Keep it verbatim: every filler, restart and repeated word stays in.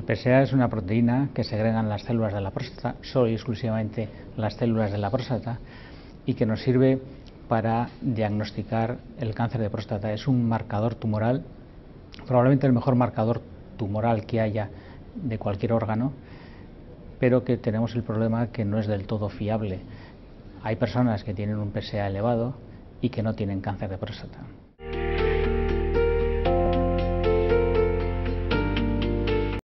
El P S A es una proteína que segregan las células de la próstata, solo y exclusivamente las células de la próstata, y que nos sirve para diagnosticar el cáncer de próstata. Es un marcador tumoral, probablemente el mejor marcador tumoral que haya de cualquier órgano, pero que tenemos el problema que no es del todo fiable. Hay personas que tienen un P S A elevado y que no tienen cáncer de próstata.